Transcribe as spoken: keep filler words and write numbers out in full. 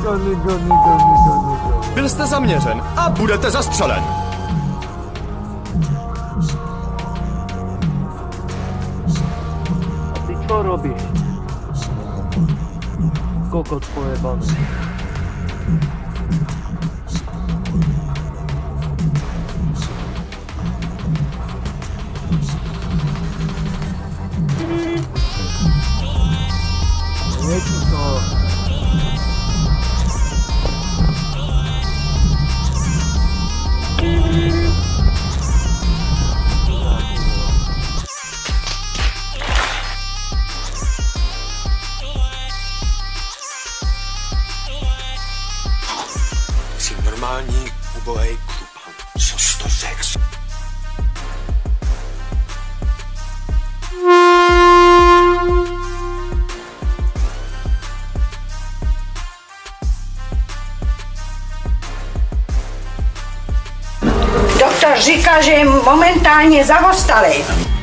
Nikdo, nikdo, nikdo, nikdo, nikdo. Byl jste zaměřen a budete zastřelen. A ty čo robíš? Kokot pojebaný. Nečí to. Jsi normální, ubohej klupan. Co jsi to řekl? Doktor říká, že je momentálně zavostalý.